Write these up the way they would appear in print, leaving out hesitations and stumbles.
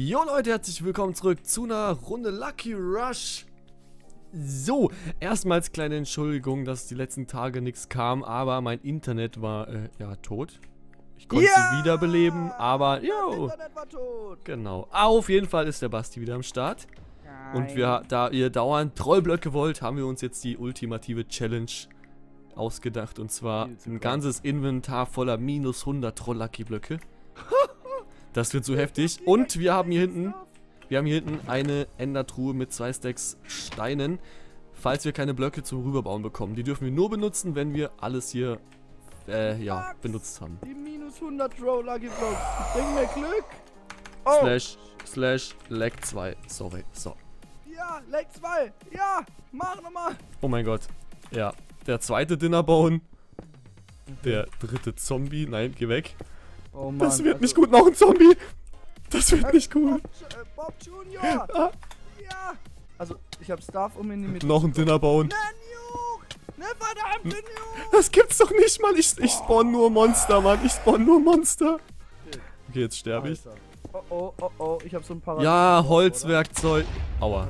Jo Leute, herzlich willkommen zurück zu einer Runde Lucky Rush. So, erstmals kleine Entschuldigung, dass die letzten Tage nichts kam, aber mein Internet war, ja, tot. Ich konnte sie wiederbeleben, aber, das Internet war tot. Genau. Auf jeden Fall ist der Basti wieder am Start. Und da ihr dauernd Trollblöcke wollt, haben wir uns jetzt die ultimative Challenge ausgedacht. Und zwar ein ganzes Inventar voller minus 100 Troll-Lucky-Blöcke. Das wird so heftig. Und wir haben hier hinten eine Endertruhe mit 2 Stacks Steinen, falls wir keine Blöcke zum Rüberbauen bekommen. Die dürfen wir nur benutzen, wenn wir alles hier, ja, benutzt haben. Die minus 100 Troll-Lucky Blocks. Bring mir Glück. Oh. Slash lag 2. Sorry. So. Ja, lag 2. Ja, mach nochmal. Oh mein Gott. Ja, der zweite Dinnerbone. Der dritte Zombie. Nein, geh weg. Oh Mann, das wird nicht gut, noch ein Zombie. Das wird nicht gut. Bob Junior. Ja. Also, ich hab Stuff, um in die Mitte. Noch ein Dinnerbone. Ne, Nuke. Ne, verdammte Nuke. Das gibt's doch nicht, Mann. Ich spawn nur Monster, Mann. Ich spawn nur Monster. Okay, jetzt sterbe ich. Oh, ich hab so ein paar. Ja, Holzwerkzeug. Aua.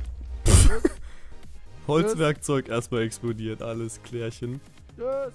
Holzwerkzeug erstmal explodiert. Alles klärchen. Tschüss.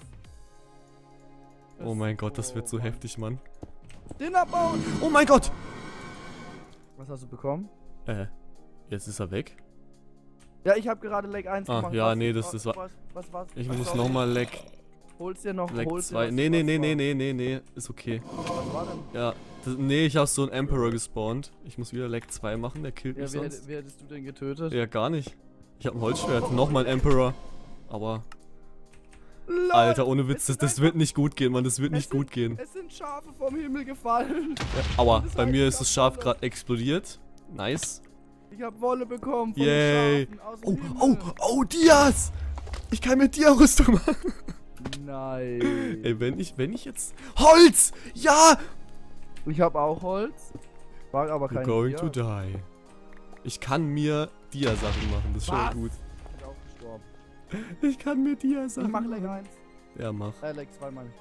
Oh mein Gott, das wird so heftig, Mann. Dinnerbone. Oh mein Gott. Was hast du bekommen? Jetzt ist er weg. Ja, ich habe gerade Leg 1 gemacht. Ja, nee, das war... Was war's? Ich muss nochmal Leg... Holst dir noch... Leg 2. Nee, ist okay. Was war denn? Ja, nee, ich hab so einen Emperor gespawnt. Ich muss wieder Leg 2 machen, der killt mich sonst. Wie hättest du den getötet? Ja, gar nicht. Ich hab ein Holzschwert. Nochmal ein Emperor. Aber... Alter, ohne Witz, das wird nicht gut gehen, Mann, das wird nicht gut gehen. Es sind Schafe vom Himmel gefallen. Ja, aua, bei mir ist das Schaf gerade explodiert. Nice. Ich hab Wolle bekommen von Yay. den Schafen aus dem Himmel. Oh, Dias! Ich kann mit Dia-Rüstung machen. Nein. Ey, wenn ich jetzt... Holz! Ja! Ich hab auch Holz. War aber kein You're going Dia. to die. Ich kann mir Dia-Sachen machen, das ist schon gut. Ich bin auch gestorben. Ich kann mir Dia-Sachen Ich mach machen. Leg 1. Ja, mach. Leg 2 Mann.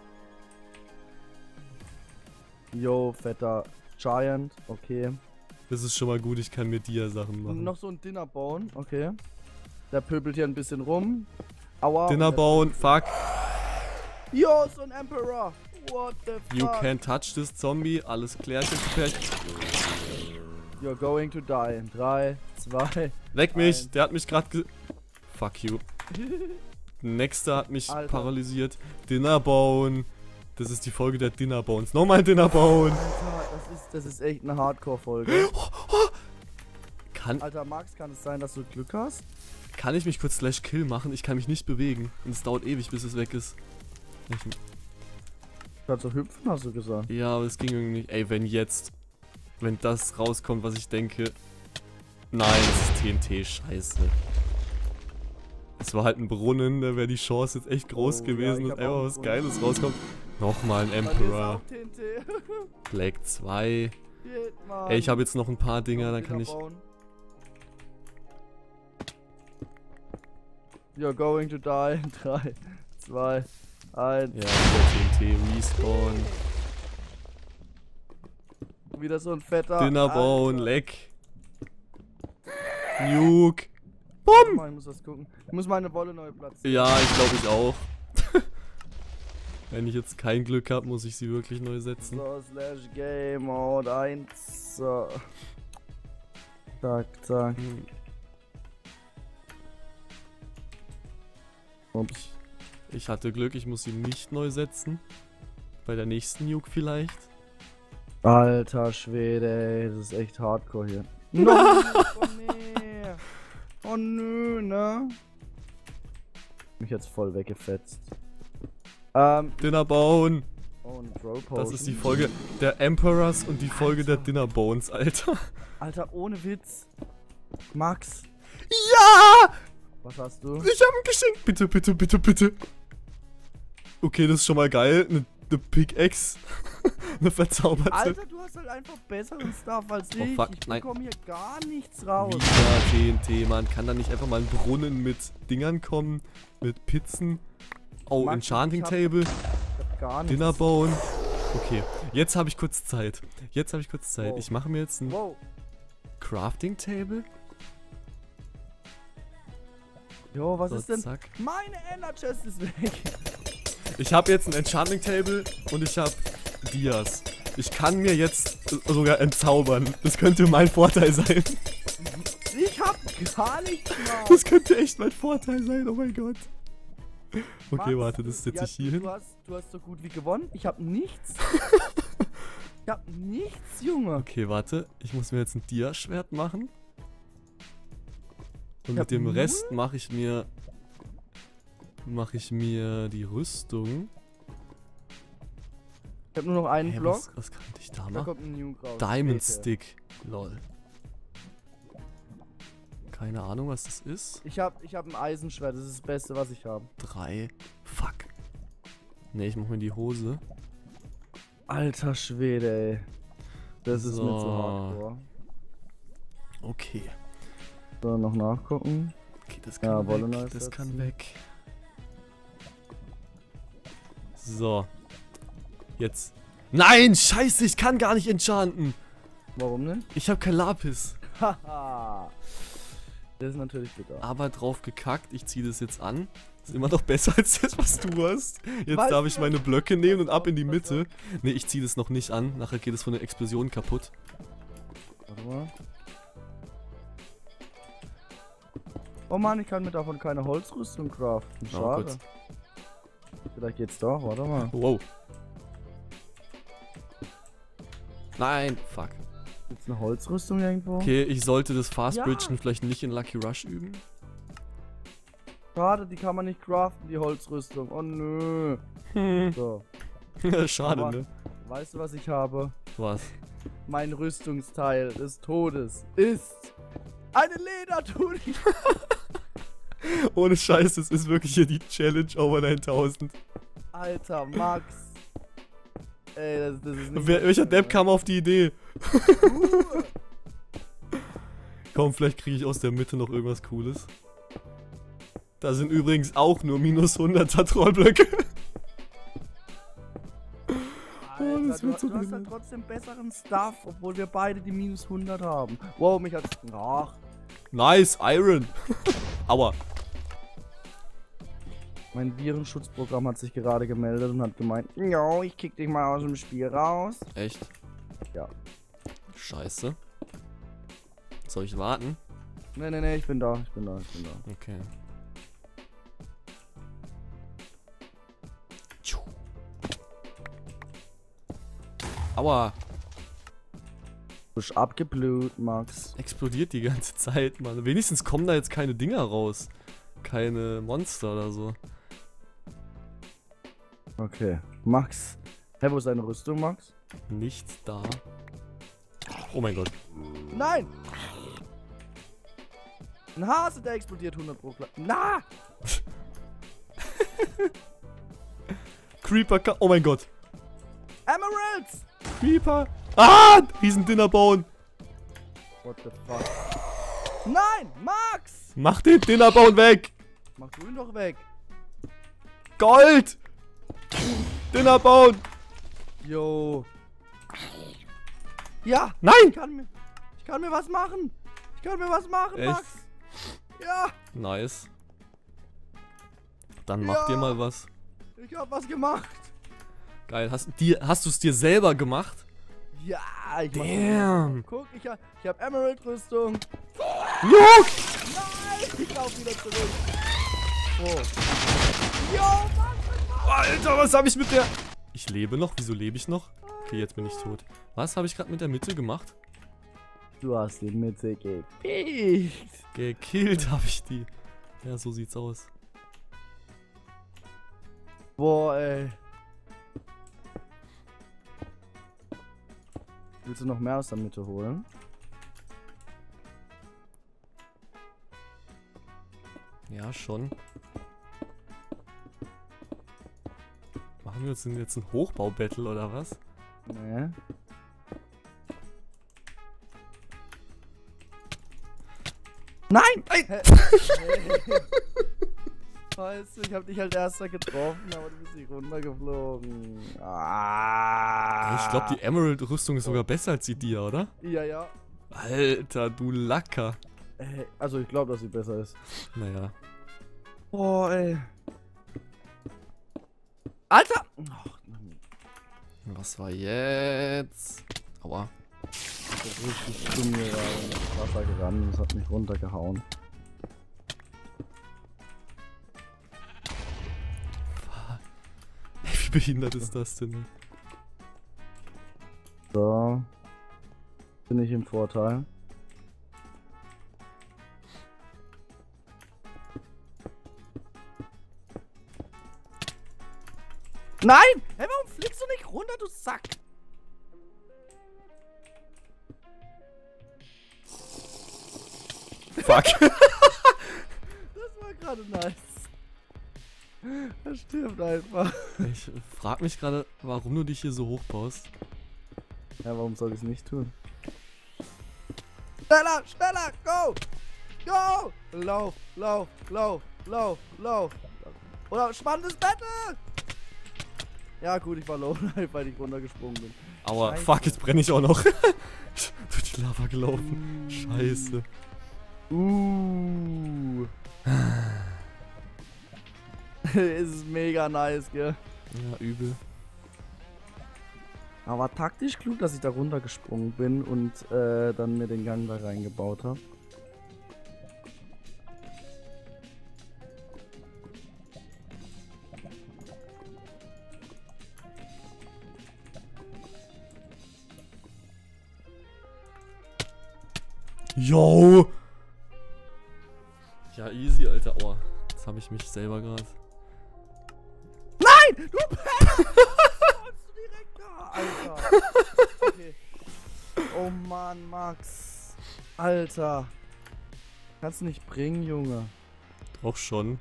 Yo, fetter Giant. Okay. Das ist schon mal gut, ich kann mir Dia-Sachen Und machen. noch so ein Dinnerbone. Okay. Der pöbelt hier ein bisschen rum. Aua. Dinnerbone, fuck. Yo, so ein Emperor. What the fuck? You can't touch this Zombie. Alles klärchen. You're going to die. In 3, 2. Leck mich, 1. der hat mich gerade Fuck you. Nächster hat mich Alter. paralysiert. Dinnerbone. Das ist die Folge der Dinnerbones. Nochmal ein Dinnerbone. Alter, das ist echt eine Hardcore-Folge. Alter, Max, kann es sein, dass du Glück hast? Kann ich mich kurz /kill machen? Ich kann mich nicht bewegen. Und es dauert ewig, bis es weg ist. Kannst du hüpfen, hast du gesagt? Ja, aber es ging irgendwie nicht. Ey, wenn das rauskommt, was ich denke. Nein, das ist TNT, scheiße. Es war halt ein Brunnen, da wäre die Chance jetzt echt groß gewesen, dass einfach was Geiles rauskommt. Nochmal ein Emperor. Leg 2. Ey, ich habe jetzt noch ein paar Dinger, dann kann ich... You're going to die. 3, 2, 1. Ja, wieder TNT, Respawn. Wieder so ein fetter... Dinnerbone, Leck. Nuke. Bumm! Ich muss das gucken. Ich muss meine Wolle neu platzieren. Ja, ich glaube ich auch. Wenn ich jetzt kein Glück habe, muss ich sie wirklich neu setzen. So, /Game Mode 1. So. Zack. Ups. Ich hatte Glück, ich muss sie nicht neu setzen. Bei der nächsten Nuke vielleicht. Alter Schwede, ey, das ist echt hardcore hier. No, oh nee. Oh nö, ne? Mich jetzt voll weggefetzt. Dinnerbone. Oh, ein Throw Potion. Das ist die Folge der Emperors und die Folge der Dinnerbones, Alter. Alter, ohne Witz. Max. Ja! Was hast du? Ich habe ein Geschenk. Bitte. Okay, das ist schon mal geil. Eine Pickaxe. Eine verzauberte. Alter, du hast halt einfach besseren Stuff als ich. Oh, fuck, Ich bekomme hier gar nichts raus. Wieder TNT, man kann da nicht einfach mal ein Brunnen mit Dingern kommen. Mit Pizzen. Oh, Max, Enchanting Table. Ich hab gar nichts. Dinnerbone. Okay, jetzt habe ich kurz Zeit. Wow. Ich mache mir jetzt ein... Wow. Crafting Table? Jo, was So, ist denn? zack. Meine Ender Chest ist weg. Ich habe jetzt ein Enchanting Table und ich habe Dias. Ich kann mir jetzt sogar entzaubern. Das könnte mein Vorteil sein. Ich hab gar nichts mehr. Das könnte echt mein Vorteil sein, oh mein Gott. Okay, Max, warte, das setze ja, ich hier hin. Du hast so gut wie gewonnen. Ich hab nichts. Ich hab nichts, Junge. Okay, warte. Ich muss mir jetzt ein Dia-Schwert machen. Und Ich hab mit dem null? Rest mache ich mir die Rüstung. Ich hab nur noch einen Hä, Block. was kann ich da Da machen? kommt ein Nuke raus. Diamond Später. Stick. Lol. Keine Ahnung, was das ist. Ich hab ein Eisenschwert. Das ist das Beste, was ich habe. 3. Fuck. Ne, ich mach mir die Hose. Alter Schwede, ey. Das ist mir zu So. hardcore. Okay. So, noch nachgucken. Okay, das Ja, kann Wolle weg. neu Das setzen. kann weg. So. Jetzt. Nein, scheiße, ich kann gar nicht enchanten. Warum nicht? Ich habe kein Lapis. Haha. Das ist natürlich bitter. Aber drauf gekackt, ich ziehe das jetzt an. Ist immer noch besser als das, was du hast. Jetzt Weißt darf ich du, meine Blöcke nehmen und ab in die was Mitte. Ne, ich ziehe das noch nicht an. Nachher geht es von der Explosion kaputt. Warte mal. Oh Mann, ich kann mir davon keine Holzrüstung craften. Oh Schade. Gott. Vielleicht geht's doch, warte mal. Wow. Nein, fuck. Gibt's eine Holzrüstung irgendwo? Okay, ich sollte das Fastbridgen Ja. vielleicht nicht in Lucky Rush üben. Schade, die kann man nicht craften, die Holzrüstung. Oh nö. So. Schade, Aber ne? Weißt du, was ich habe? Was? Mein Rüstungsteil des Todes ist eine Ledertunique. Ohne Scheiß, das ist wirklich hier die Challenge over 9000. Alter, Max. Ey, das ist nicht... Welcher Depp kam auf die Idee? Komm, vielleicht kriege ich aus der Mitte noch irgendwas Cooles. Da sind übrigens auch nur minus 100er Trollblöcke. Alter, Oh, das wird so du hast gut. halt trotzdem besseren Stuff, obwohl wir beide die minus 100 haben. Wow, mich hat's... Ach, Nice, Iron. Aua. mein Virenschutzprogramm hat sich gerade gemeldet und hat gemeint, jo, ich kick dich mal aus dem Spiel raus. Echt? Ja. Scheiße. Soll ich warten? Nee, ich bin da. Okay. Aua. Du bist abgeblut, Max. Explodiert die ganze Zeit, Mann. Wenigstens kommen da jetzt keine Dinger raus. Keine Monster oder so. Okay. Max. Hä, wo ist deine Rüstung, Max? Nicht da. Oh mein Gott. Nein! Ein Hase, der explodiert 100 pro Kla... Na! Creeper, oh mein Gott. Emeralds! Creeper. Ah, Riesendinner bauen. What the fuck? Nein! Max! Mach den Dinnerbauen weg. Mach du ihn doch weg. Gold. Dinner bauen. Yo. Ja! Nein. Ich kann mir was machen! Ich kann mir was machen, Echt? Max! Ja! Nice. Dann mach dir mal was. Ich hab was gemacht! Geil. Hast du es dir selber gemacht? Ja, ich mach Damn. Guck, ich hab Emerald-Rüstung. Juck. Nein! Ich lauf wieder zurück. Oh. Yo, Mann! Alter, was habe ich mit der... Ich lebe noch? Wieso lebe ich noch? Okay, jetzt bin ich tot. Was habe ich gerade mit der Mitte gemacht? Du hast die Mitte gepickt. Gekillt habe ich die. Ja, so sieht's aus. Boah, ey. Willst du noch mehr aus der Mitte holen? Ja, schon. Machen wir uns denn jetzt ein Hochbau-Battle oder was? Nee. Nein! Nein! Weißt du, ich hab dich halt erster getroffen, aber du bist nicht runtergeflogen. Ah. Ich glaube, die Emerald-Rüstung ist sogar besser als die Dia, oder? Ja. Alter, du Lacker. Also ich glaube, dass sie besser ist. Naja. Oh, ey. Alter! Was war jetzt? Aua. Das ist richtig zu mir in das Wasser gerannt und es hat mich runtergehauen. Wie behindert ist das denn? So. Bin ich im Vorteil. Nein! Hey, warum fliegst du nicht runter, du Sack? Fuck. Das war gerade nice. Er stirbt einfach. Ich frag mich gerade, warum du dich hier so hoch baust. Ja, warum soll ich es nicht tun? Schneller, schneller, go! Go! Lauf, lauf, lauf, lauf, lauf. Oder spannendes Battle! Ja gut, ich war low, weil ich runtergesprungen bin. Aua, Scheiße. fuck, jetzt brenne ich auch noch. Durch die Lava gelaufen. Scheiße. Es ist mega nice, gell? Ja, übel. Aber taktisch klug, dass ich da runtergesprungen bin und dann mir den Gang da reingebaut habe. Yo! Ja, easy, Alter. Aua. Jetzt habe ich mich selber gerade. Nein! Du Penner! Du direkt da, Alter. Okay. Oh Mann, Max. Alter. Kannst du nicht bringen, Junge. Doch schon.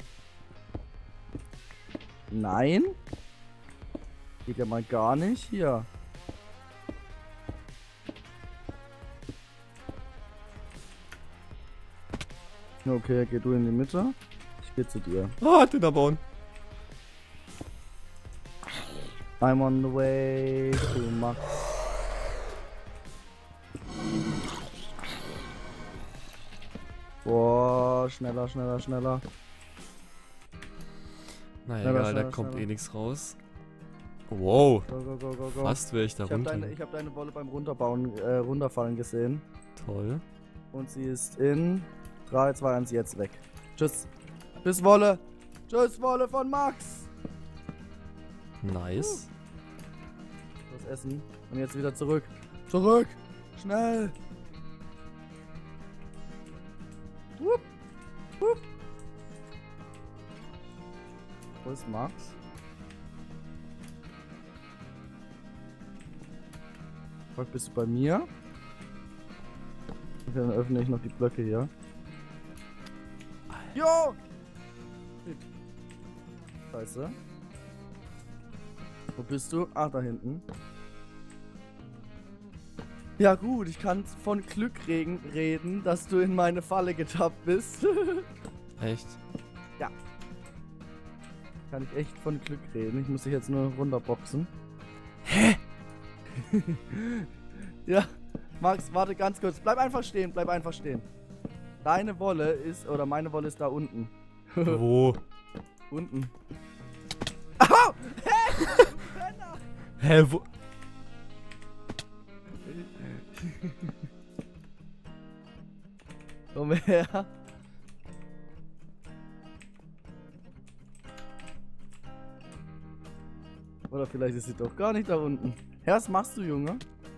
Nein? Geht ja mal gar nicht hier. Okay, geh du in die Mitte. Ich geh zu dir. Ah, Dinner bauen. I'm on the way to Max. Boah, schneller, schneller, schneller. Naja, Schneller, egal, da schneller, kommt schneller. eh nichts raus. Wow. Go, go, go, go, go. Fast wäre ich da Ich hab runter. deine Wolle beim Runterfallen gesehen. Toll. Und sie ist in 3, 2, 1 jetzt weg. Tschüss. Tschüss, Wolle. Tschüss, Wolle von Max. Nice. Das Essen. Und jetzt wieder zurück. Zurück. Schnell. Wupp. Wupp. Wo ist Max? Fuck, bist du bei mir? Okay, dann öffne ich noch die Blöcke hier. Jo! Scheiße. Wo bist du? Ach, da hinten. Ja gut, ich kann von Glück reden, dass du in meine Falle getappt bist. Echt? Ja. Kann ich echt von Glück reden. Ich muss dich jetzt nur runterboxen. Hä? Ja. Max, warte ganz kurz. Bleib einfach stehen, bleib einfach stehen. Deine Wolle ist, oder meine Wolle ist da unten. Wo? Unten. Au! Hey! Du Penner! Hä, wo? Komm her. Oder vielleicht ist sie doch gar nicht da unten. Hä, was machst du, Junge?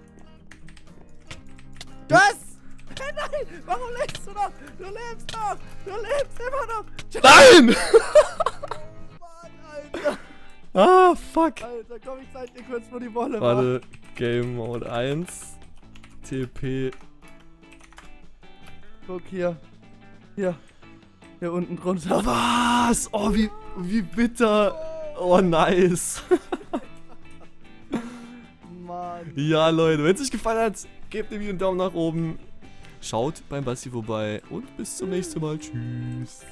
Das! Hey, nein! Warum lebst du noch? Du lebst noch! Du lebst immer noch! Nein! Mann, Alter! Ah, fuck. Alter, komm, ich zeig dir kurz, wo die Wolle war. Warte, Game Mode 1. TP. Guck hier. Hier. Hier unten drunter. Was? Oh, wie bitter. Oh, nice. Mann. Ja, Leute, wenn es euch gefallen hat, gebt dem Video einen Daumen nach oben. Schaut beim Basti vorbei und bis zum nächsten Mal. Tschüss.